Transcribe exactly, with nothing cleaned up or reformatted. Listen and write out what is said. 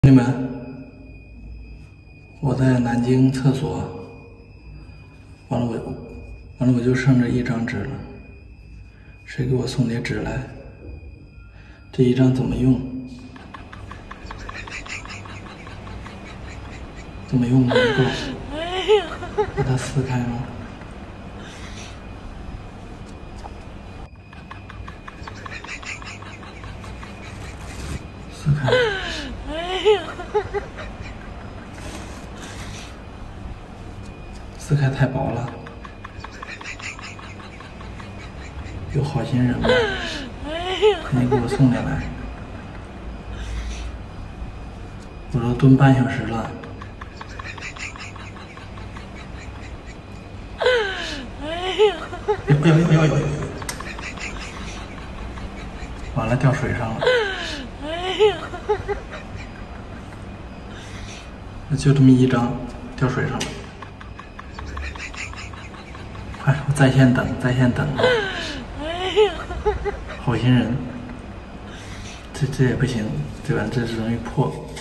兄弟们，我在南京厕所，完了我，完了我就剩这一张纸了。谁给我送点纸来？这一张怎么用？怎么用不够？把它撕开吗？撕开。撕开太薄了，有好心人吗？赶紧给我送点来，我都蹲半小时了。哎呦呦呦呦呦！完了，掉水上了。就这么一张，掉水上了。快，我在线等，在线等啊！好心人，这这也不行，对吧？这是容易破。